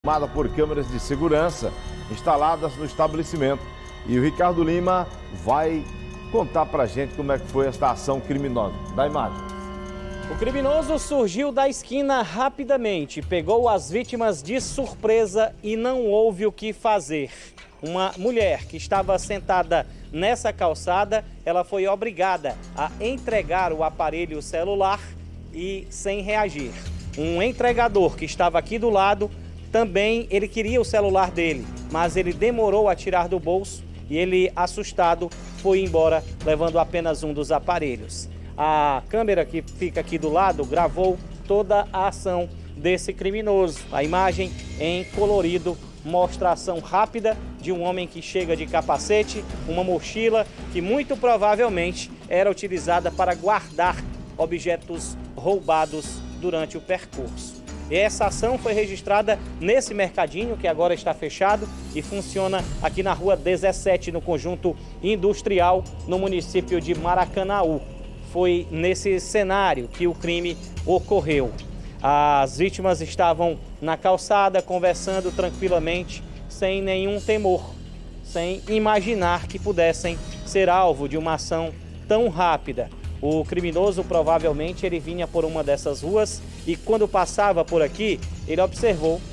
Formada por câmeras de segurança instaladas no estabelecimento. E o Ricardo Lima vai contar pra gente como é que foi esta ação criminosa. Da imagem. O criminoso surgiu da esquina rapidamente, pegou as vítimas de surpresa e não houve o que fazer. Uma mulher que estava sentada nessa calçada, ela foi obrigada a entregar o aparelho celular e sem reagir. Um entregador que estava aqui do lado, também ele queria o celular dele, mas ele demorou a tirar do bolso e ele, assustado, foi embora levando apenas um dos aparelhos. A câmera que fica aqui do lado gravou toda a ação desse criminoso. A imagem em colorido mostra a ação rápida de um homem que chega de capacete, uma mochila que muito provavelmente era utilizada para guardar objetos roubados durante o percurso. E essa ação foi registrada nesse mercadinho que agora está fechado e funciona aqui na rua 17, no conjunto industrial, no município de Maracanaú. Foi nesse cenário que o crime ocorreu. As vítimas estavam na calçada conversando tranquilamente, sem nenhum temor, sem imaginar que pudessem ser alvo de uma ação tão rápida. O criminoso provavelmente ele vinha por uma dessas ruas e quando passava por aqui, ele observou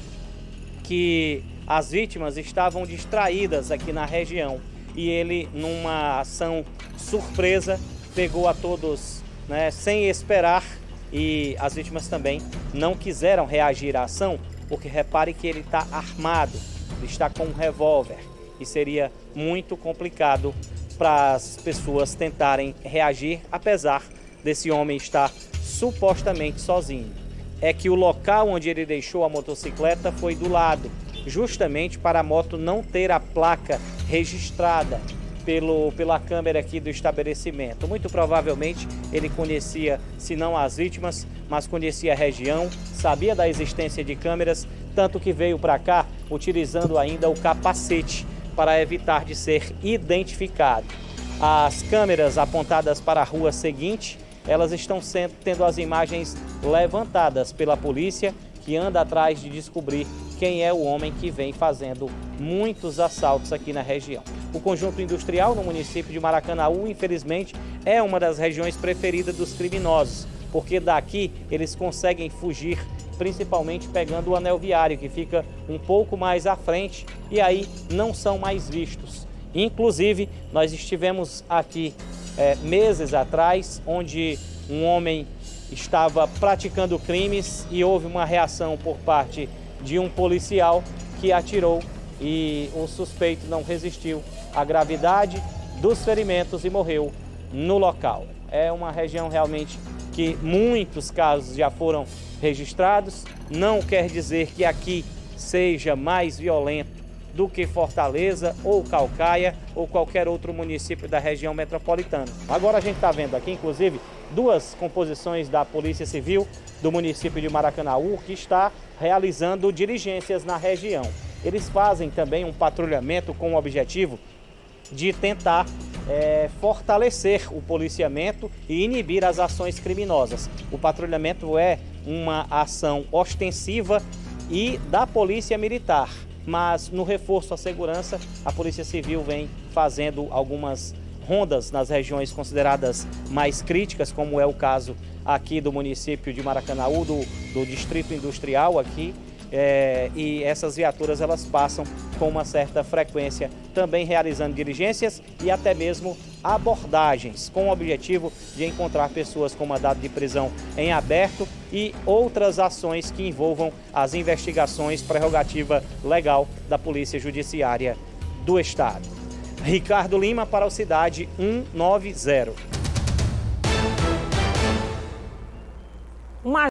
que as vítimas estavam distraídas aqui na região e ele, numa ação surpresa, pegou a todos, sem esperar, e as vítimas também não quiseram reagir à ação, porque repare que ele está armado, ele está com um revólver e seria muito complicado para as pessoas tentarem reagir, apesar desse homem estar supostamente sozinho. É que o local onde ele deixou a motocicleta foi do lado, justamente para a moto não ter a placa registrada pela câmera aqui do estabelecimento. Muito provavelmente ele conhecia, se não as vítimas, mas conhecia a região, sabia da existência de câmeras, tanto que veio para cá utilizando ainda o capacete para evitar de ser identificado. As câmeras apontadas para a rua seguinte, elas estão tendo as imagens levantadas pela polícia, que anda atrás de descobrir quem é o homem que vem fazendo muitos assaltos aqui na região. O conjunto industrial no município de Maracanaú, infelizmente, é uma das regiões preferidas dos criminosos, porque daqui eles conseguem fugir, principalmente pegando o anel viário, que fica um pouco mais à frente, e aí não são mais vistos. Inclusive, nós estivemos aqui meses atrás, onde um homem estava praticando crimes e houve uma reação por parte de um policial que atirou e o suspeito não resistiu à gravidade dos ferimentos e morreu no local. É uma região realmente que muitos casos já foram registrados, não quer dizer que aqui seja mais violento do que Fortaleza ou Caucaia ou qualquer outro município da região metropolitana. Agora a gente está vendo aqui, inclusive, duas composições da Polícia Civil do município de Maracanaú que está realizando diligências na região. Eles fazem também um patrulhamento com o objetivo de tentar fortalecer o policiamento e inibir as ações criminosas. O patrulhamento é uma ação ostensiva e da Polícia Militar, mas no reforço à segurança, a Polícia Civil vem fazendo algumas rondas nas regiões consideradas mais críticas, como é o caso aqui do município de Maracanaú, do Distrito Industrial aqui, e essas viaturas elas passam com uma certa frequência, também realizando diligências e até mesmo abordagens, com o objetivo de encontrar pessoas com mandado de prisão em aberto e outras ações que envolvam as investigações, prerrogativa legal da Polícia Judiciária do Estado. Ricardo Lima para o Cidade 190.